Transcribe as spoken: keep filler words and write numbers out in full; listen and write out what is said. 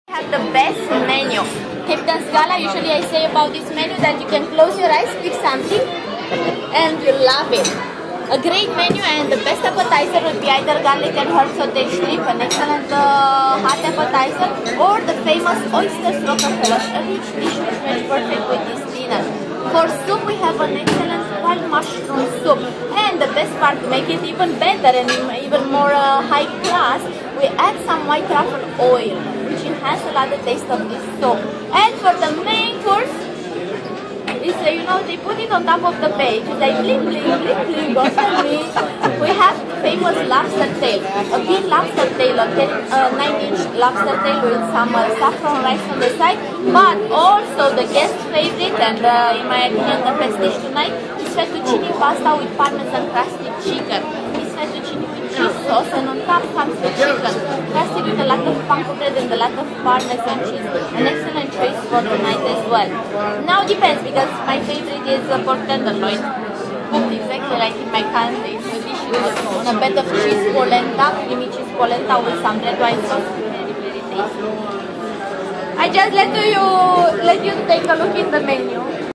Have the best menu. Captain Scala, usually I say about this menu that you can close your eyes, pick something, and you love it. A great menu, and the best appetizer would be either garlic and herb sauté shrimp, an excellent uh, hot appetizer, or the famous oysters Rockefeller, a rich dish which makes perfect with this dinner. For soup, we have an excellent wild mushroom soup, and the best part to make it even better and even more uh, high class, we add some white truffle oil, which enhances a lot the taste of this soup. And for the main course, is uh, you know, they put it on top of the page. It's like bling bling bling bling. Go for me. We have famous lobster tail, a big lobster tail, a ten, uh, nine inch lobster tail with some uh, saffron rice on the side. But also the guest favorite, and uh, in my opinion the best dish tonight, is fettuccine pasta with parmesan crusted chicken. This fettuccine with cheese sauce, and on top comes the chicken, crusted with a lot of panko bread and a lot of parmesan cheese. An excellent choice for tonight as well. Now depends, because my favorite is uh, pork tenderloin, cooked exactly like in my country. So this is on a bed of cheese polenta, creamy cheese polenta with some red wine sauce. Very, very tasty. I just let you let you take a look in the menu.